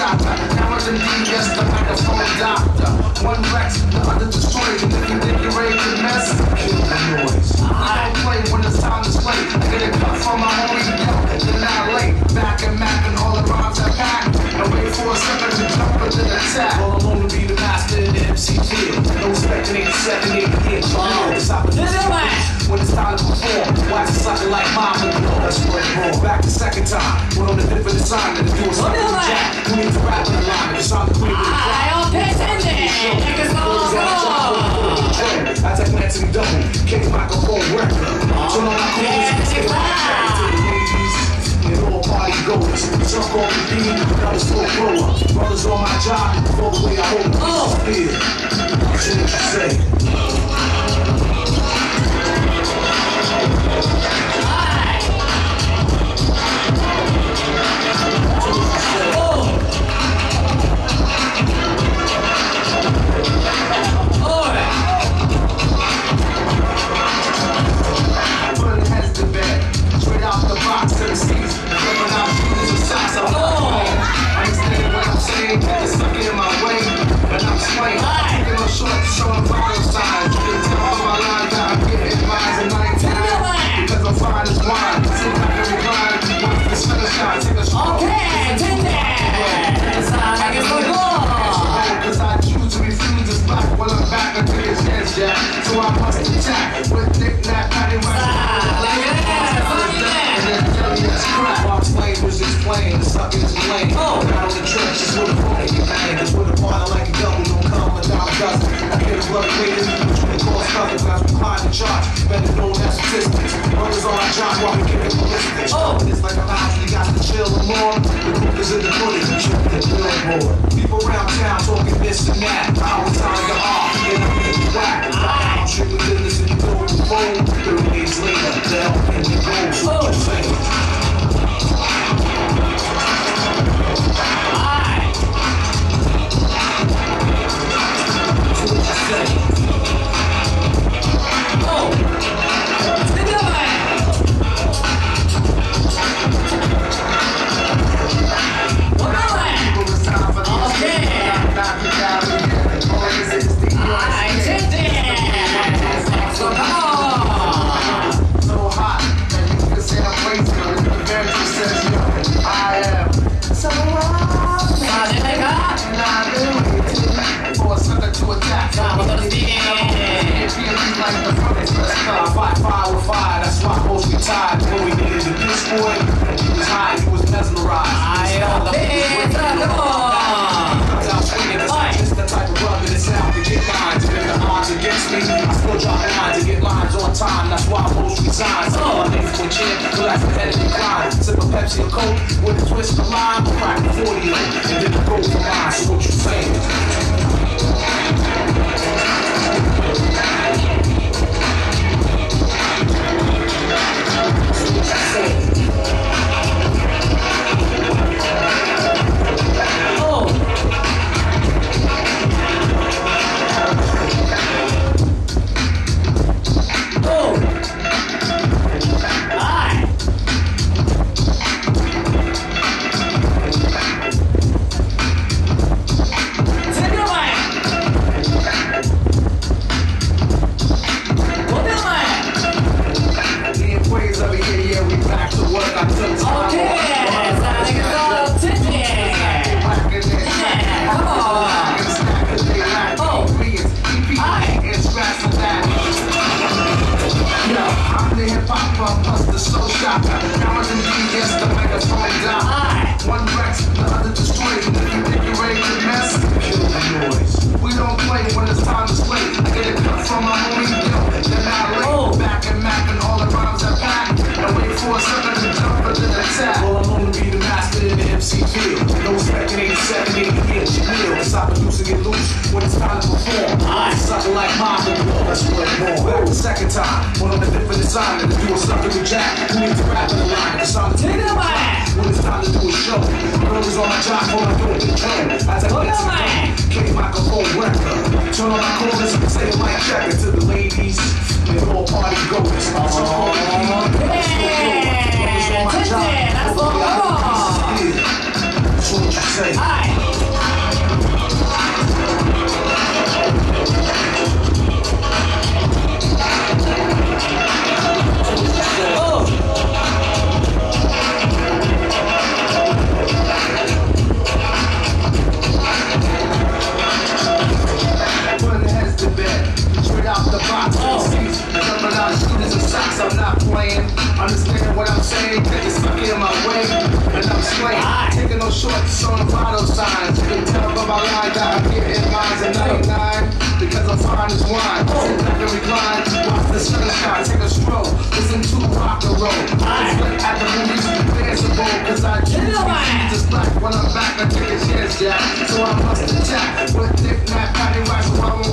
shotter. Now it's indeed just the microphone doctor. One Rex, the other destroys. And if you think you're ready to mess, kill the noise. I don't play when it's time to play. I get a cut from my homie, yo, then I lay back and map and all the rhymes I pack. I wait for a second to jump into the attack. All alone to be the master in the MC field. No expecting 87, 8 years. It's opportunity when it's time to perform. Wax a sucker like mama. That's what wrong. Back the second time. Went on a different assignment to do a something with Jack. Who needs to rap in the line? It's on the queen with the crowd. I take an to double. Kick microphone record. Turn on my clothes. Take my jack to the ladies. And all party goers. Some call me B, others slow grower. Brothers on my job. All the way I hold them. Yeah. See what you say. So I must attack with knick-knack, paddywhack. And then tell me that's crap. While explain was explained, the sucker is lame. Out of the trenches with a phony bang. Cause with a partner like a double, don't come without a dozen. I get a blood weighted between the cross cousins as we climb the charts. Better known as statistics. Brothers on our job while we kicking ballistics. It's like a house, we got to chill and more. The group is in the footage, we check the billboard. People around town talking this and that. I was telling you off, and I'm in the whack. Strictly business and you go with the phone. 30 days later, they'll end the goal. So what you saying? So what you saying? That's why most retired. When we needed the Beast Boy, he was high, he was mesmerized. Just the type of brother that's out to get lines. And if the odds against me, I still drop lines to get lines on time. That's why most resign. Some of my niggas for chin, relax the head and decline. Sip a Pepsi or Coke with a twist of lime. Crack the 40 and then the go for mine. So what you saying? Second time, one on a different assignment to do a sucker with Jack. Who needs to rap in the line? It's on the TV. When it's time to do a show, brothers on my job, hold on, do it control. I take it to the kick microphone record. Turn on my chorus and say my checker to the ladies. And all party goers. So call me brothers on my job. Hold on, do it. So what you Say. I'm not playing. Understand what I'm saying? Cause it's stuck in my way. And I'm slaying. Taking no shorts on the vital signs. You can tell by my line that I'm here in lines at 99. Because I'm fine as wine. Sit back and recline. Watch the sunshine. Take a stroll. Listen to rock and roll. I split at the movies. Danceable. Cause I choose Jesus black. When I'm back, I take a chance, yeah. So I must attack. With Nick Nat, Patty Rice, so I won't